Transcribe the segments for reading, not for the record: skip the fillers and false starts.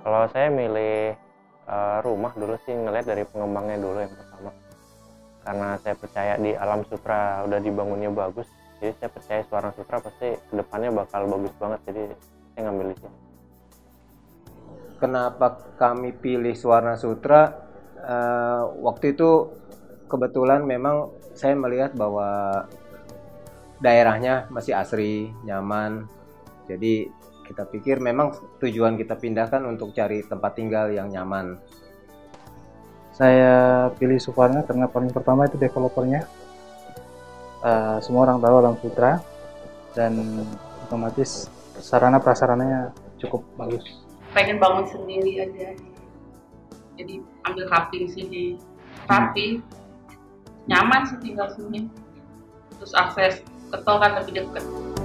Kalau saya milih rumah dulu sih, ngeliat dari pengembangnya dulu yang pertama. Karena saya percaya di Alam Sutera udah dibangunnya bagus, jadi saya percaya Suwarna Sutera pasti kedepannya bakal bagus banget, jadi saya ngambil di sini. Kenapa kami pilih Suwarna Sutera? Waktu itu kebetulan memang saya melihat bahwa daerahnya masih asri, nyaman. Jadi kita pikir memang tujuan kita pindahkan untuk cari tempat tinggal yang nyaman. Saya pilih Suvarna karena paling pertama itu developernya. Semua orang tahu Alam Sutera dan otomatis sarana prasarananya cukup bagus. Pengen bangun sendiri aja, jadi ambil kapling sini, rapi, nyaman sih tinggal sini, terus akses ke tol kan lebih dekat.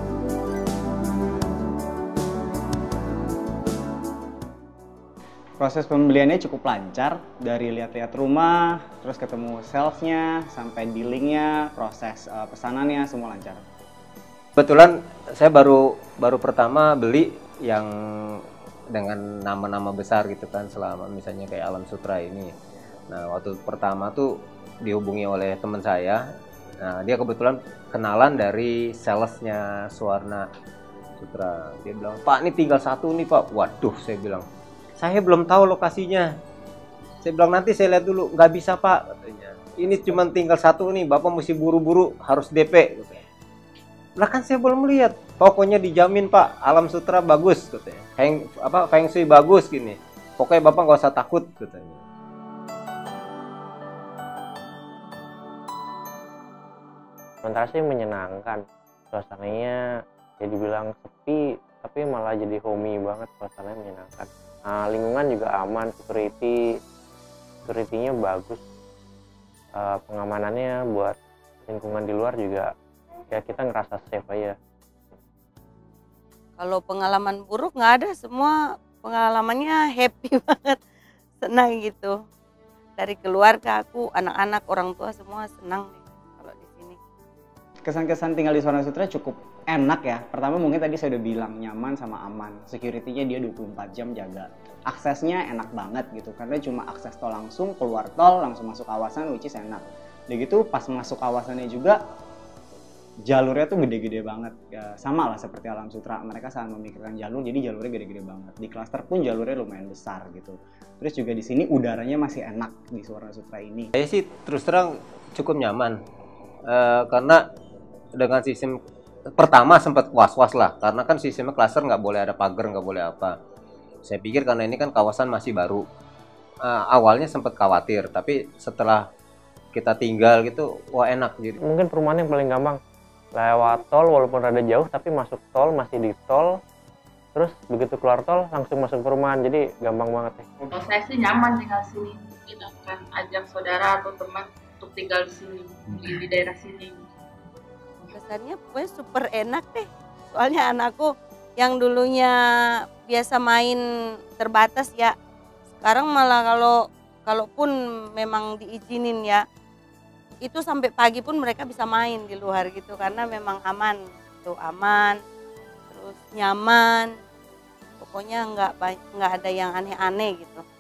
Proses pembeliannya cukup lancar, dari lihat-lihat rumah, terus ketemu salesnya, sampai dealingnya, proses pesanannya, semua lancar. Kebetulan saya baru pertama beli yang dengan nama-nama besar gitu kan, selama misalnya kayak Alam Sutera ini. Nah, waktu pertama tuh dihubungi oleh teman saya. Nah, dia kebetulan kenalan dari salesnya Suwarna Sutera. Dia bilang, "Pak, ini tinggal satu nih, Pak." Waduh, saya bilang, "Saya belum tahu lokasinya." Saya bilang, "Nanti saya lihat dulu." "Nggak bisa, Pak," katanya. "Ini cuma tinggal satu nih, Bapak mesti buru-buru, harus DP." Katanya. Lah kan saya belum lihat. "Pokoknya dijamin, Pak, Alam Sutera bagus," katanya. Feng Shui bagus gini. "Pokoknya Bapak nggak usah takut," katanya. Sementara sih menyenangkan, suasananya ya dibilang sepi tapi malah jadi homey banget, suasananya menyenangkan. Lingkungan juga aman, security-nya bagus, pengamanannya buat lingkungan di luar juga ya kita ngerasa safe aja. Kalau pengalaman buruk nggak ada, semua pengalamannya happy banget, senang gitu. Dari keluarga aku, anak-anak, orang tua semua senang nih kalau di sini. Kesan-kesan tinggal di Suwarna Sutera cukup enak ya. Pertama mungkin tadi saya udah bilang, nyaman sama aman. Security-nya dia 24 jam jaga. Aksesnya enak banget gitu, karena cuma akses tol langsung, keluar tol, langsung masuk kawasan, which is enak. Udah gitu pas masuk kawasannya juga, jalurnya tuh gede-gede banget. Ya, sama lah seperti Alam Sutera, mereka sangat memikirkan jalur, jadi jalurnya gede-gede banget. Di klaster pun jalurnya lumayan besar gitu. Terus juga di sini udaranya masih enak di Suwarna Sutera ini. Saya sih terus terang cukup nyaman. Karena dengan sistem pertama sempat was-was lah, karena kan sistemnya klaster nggak boleh ada pagar, nggak boleh apa. Saya pikir karena ini kan kawasan masih baru, awalnya sempat khawatir, tapi setelah kita tinggal gitu, wah enak gitu. Mungkin perumahan yang paling gampang, lewat tol walaupun rada jauh tapi masuk tol, masih di tol, terus begitu keluar tol langsung masuk perumahan, jadi gampang banget ya. Kalau saya sih nyaman tinggal sini, mungkin akan ajak saudara atau teman untuk tinggal di sini, di daerah sini. Kesannya pokoknya super enak deh. Soalnya anakku yang dulunya biasa main terbatas ya, sekarang malah kalaupun memang diizinin ya, itu sampai pagi pun mereka bisa main di luar gitu, karena memang aman, tuh aman, terus nyaman, pokoknya nggak ada yang aneh-aneh gitu.